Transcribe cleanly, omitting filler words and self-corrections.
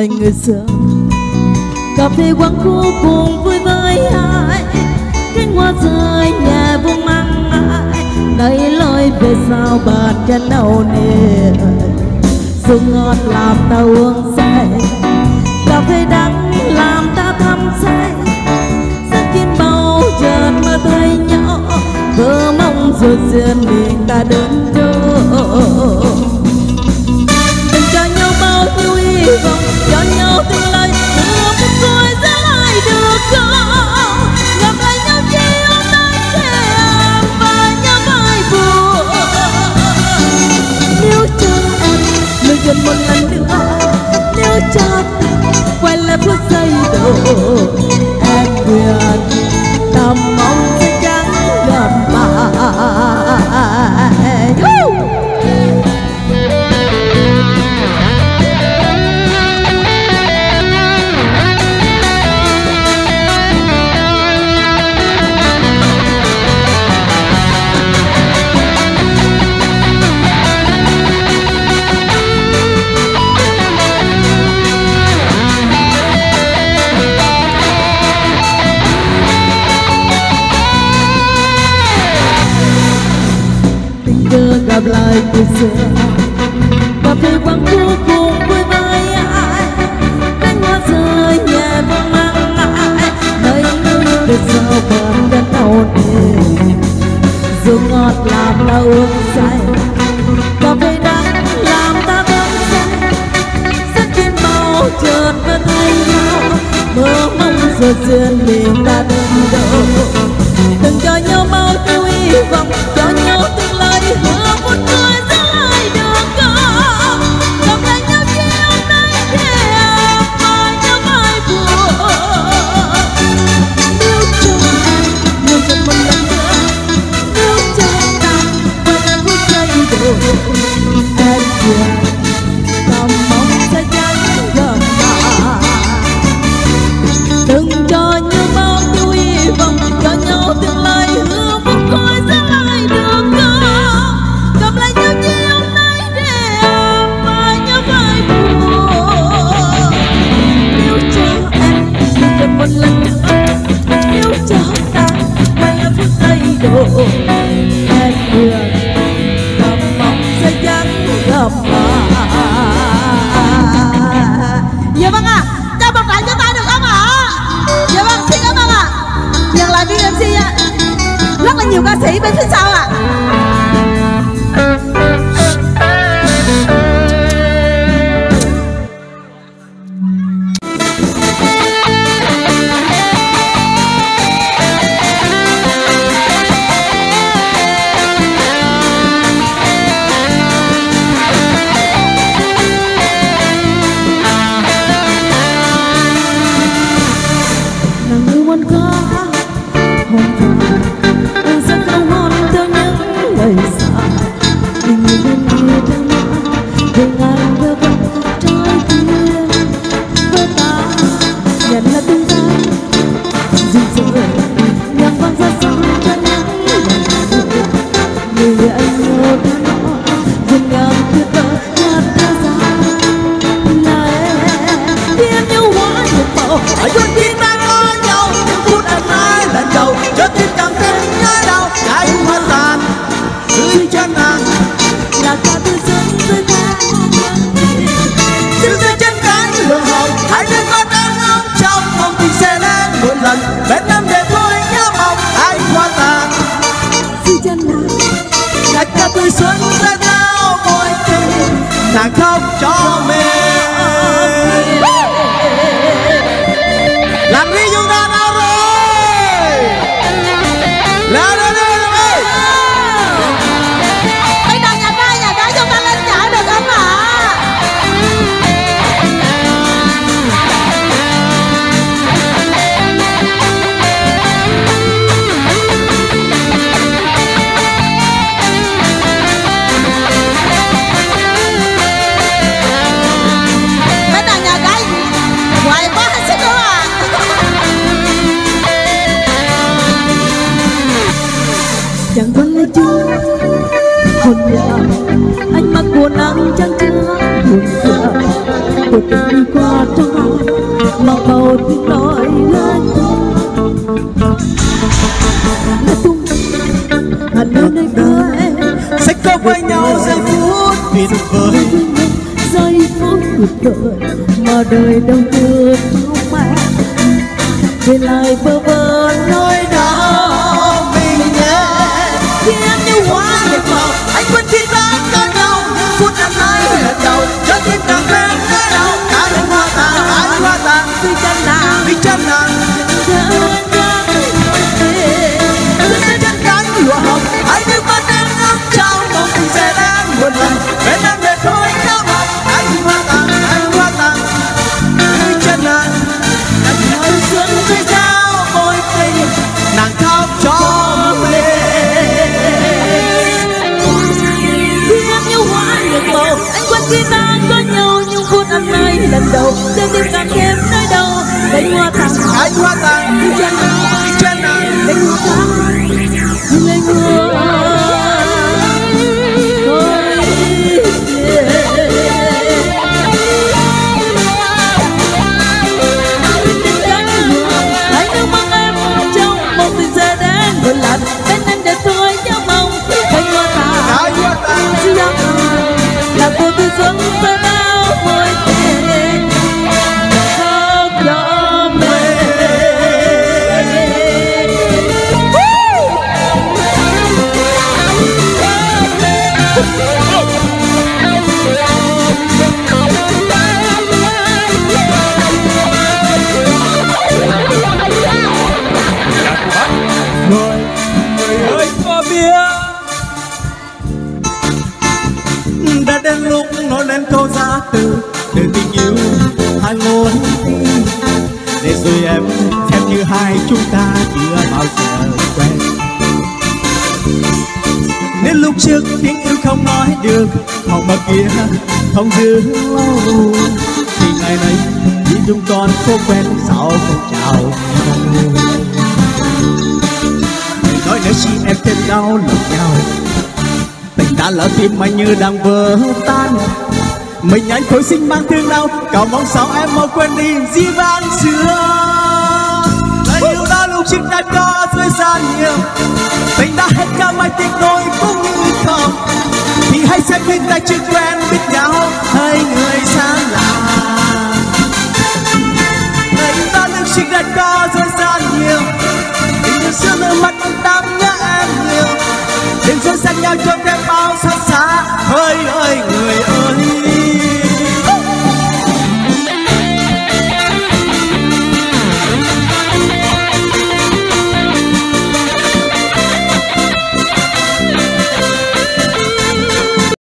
lời người xưa. Cà phê quán khu cùng vui với ai, cánh hoa rơi nhẹ buông mang ai, đây lối về sau bàn chân đầu nề. Rượu ngọt làm ta uống say, cà phê đắng làm ta thăm say. Giấc chim bao chợt mơ thấy nhau, vỡ mong ruột duyên mình ta đến đâu. Đừng cho nhau bao nhiêu hy vọng, cho nhau tương lai hứa một cuối sẽ lại được không? Gặp lại nhau chỉ hôm nay sẽ em và nhau vai buồn. Nếu cho em lựa chọn một lần nữa, nếu cho quay lại phút giây đầu, em nguyện ta mong sẽ chẳng gặp lại. Gặp lại từ xưa, cà phê quán khu cùng với vai ai, cánh hoa rơi nhẹ buông mang ai, nơi nơi về sau bàn chân đầu nề. Rượu ngọt làm ta uống say, cà phê đắng làm ta thấm say. Giấc chim bao chợt mơ thấy nhau, mơ mong ruột duyên mình ta đến đâu. Đừng cho nhau bao nhiêu hy vọng, cho nhau tương lai hứa một người sẽ lại được không? Gặp lại nhau chỉ hôm nay để em và nhau vai buồn. Nếu cho em lựa chọn một lần nữa, nếu cho ta quay lại phút giây đầu, em nguyện ta mong sẽ chẳng gặp lại. Đừng cho nhau bao nhiêu hy vọng, cho nhau tương lai hứa một người sẽ lại được không? Gặp lại nhau chỉ hôm nay để em và nhau vai buồn. Nếu cho em lựa chọn một lần nữa, nếu cho ta quay lại phút giây đầu, em nguyện ta mong sẽ chẳng gặp lại. Dạ vâng ạ, cho một tràng cho tay được không ạ? Dạ vâng, xin cảm ơn ạ. Nhận lại viên MC ạ. Rất là nhiều ca sĩ bên phía sau ạ. Nàng yêu muốn có hôn thoại, anh sẽ không hôn theo những lời xa. Tình yêu bên kia theo mãi, về ngàn đưa vẫn trái tim với ta. Nhận là tương lai, dù rồi nhạc vang ra sông cho những lần người anh yêu ta nói, dừng ngàn tuyệt vời nhạt ta ra. Là em khi em yêu hóa một màu, ở chốn thiên đang có nhau, những phút em ai lần đầu cho tim càng thêm nhói đau. Cánh hoa tàn dưới chân nàng, là ca từ dẫn dưới tháng đứng dưới chân cánh đường hồng. Hai đứa con đang ngóng trong mong tình sẽ đến một lần bên em để tôi nhớ mong. Cánh hoa tàn dưới chân nàng, là ca từ xuân sẽ theo môi tình nàng khóc cho mình. Làm đi chúng ta nào rồi? Lên lên lên ơi! Bây giờ nhà trai chúng ta lên chợ được không ạ? Bây giờ nhà gái hoài quá hết sức nữa à. Chẳng vẫn là chú hôn nhà anh mặc quần áo trắng trắng buồn cười của tình đi qua. đời mà đời đâu được trong mẹ về lại bơ vơ nỗi đau mình nhé khi em như hoa nhật màu anh vẫn khi ta có nhau phút năm nay là đầu cho tim càng quen nơi đâu cả đêm hoa tàn vì chân nàng chân cánh lụa hồng anh nước mắt em ngắm trao mong tình sẽ đang một lần bên em để thôi nhau mong anh hoa tàn vì chân nàng thời xuân rơi sao môi tình nàng khóc cho mình khi em như hoa nhật màu anh quên khi ta có nhau nhưng phút năm nay lần đầu để tim càng thêm nơi đâu anh hoa tàn vì chân nàng anh hoa tàn nhưng anh ngồi anh nước mắt em trong một tình sẽ đến một lần bên em để tôi nhớ mong anh hoa tàn chỉ là cô tư sống tới bao môi tình khóc cho mình. Người ơi có biết đã đến lúc nói lên câu giá từ tình yêu hai ngón tim để rồi em xem như hai chúng ta chưa bao giờ quen. Đến lúc trước tiếng yêu không nói được họng mà kia không giữ lâu thì ngày nay khi chúng con không quen sao không chào nhau. Nói nếu khi em thêm đau lòng nhau tình đã lỡ tim mà như đang vỡ tan mình anh thôi sinh mang thương đau cầu mong sao em mau quên đi dĩ vãng xưa. Lời yêu đã lúc trước đã có dưới gian nhiều tình đã hết cả mai tiếc đôi cũng như không thì hãy xem mình ta chưa quen biết nhau hai người xa lạ. Lời yêu đã lúc trước đã có dưới gian nhiều tình yêu xưa nước mắt đắm nhớ em nhiều đêm xuống xa nhau cho thêm bao xa xa ơi ơi người ơi.